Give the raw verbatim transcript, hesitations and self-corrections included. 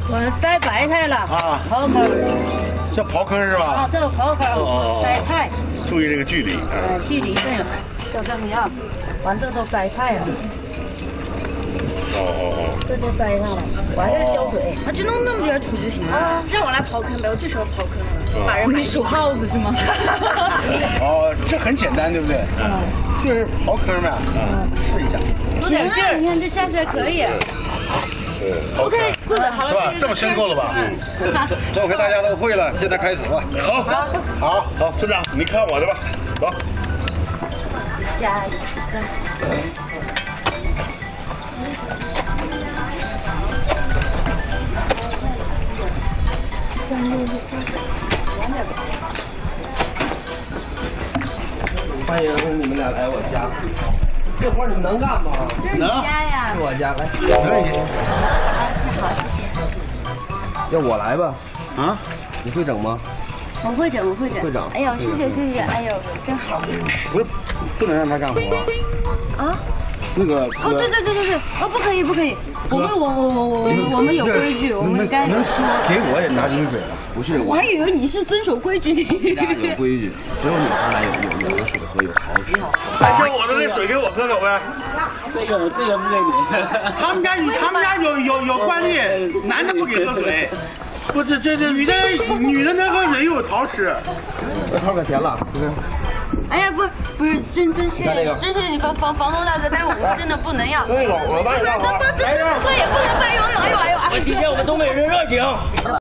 我栽白菜了啊，刨坑。 叫刨坑是吧？ 啊，这个刨坑，栽菜。 注意这个距离。 呃，距离对了，就这么样。完这都栽菜了。 哦哦哦。 这就栽上了，完了浇水。 啊，就弄那么点土就行了。啊，让我来刨坑呗，我最喜欢刨坑了。把人你属耗子是吗？ 哦，这很简单，对不对？嗯。就是刨坑呗。嗯。试一下。 使点劲儿，你看这下去还可以。OK， good， 好了， 是吧？这么深够了吧？嗯。 这回大家都会了，现在开始吧。 好，好，好，村长，你看我的吧，走。 加一个。 欢迎你们俩来我家。这活你们能干吗？ 能。家呀。 是我家，来。 可以。 好，谢谢。 要我来吧？ 啊？ 你会整吗？ 我会整，我会整。 会整。 哎呦，谢谢谢谢，哎呦，真好。 不是，不能让他干活。 啊？ 那个。 哦，对对对对对，哦，不可以不可以，我们我我我我我们有规矩，我们该。 能说给我也拿饮水了？ 不是， 我还以为你是遵守规矩的。 家有规矩，只有女孩来有有有的水喝，有好水。 再叫我的那水给我喝口呗。 这个这个不给你。 他们家有他们家有有有惯例，男的不给喝水。不是，这这女的女的能喝水又有桃吃。 这桃可甜了，是不是？ 哎呀，不不是真真谢谢你，真谢谢你房房房东大哥，但是我们真的不能要。 对了，我帮你干活。 不，这这不可以，不能再游泳，哎呦哎呦！ 今天我们东北人热情。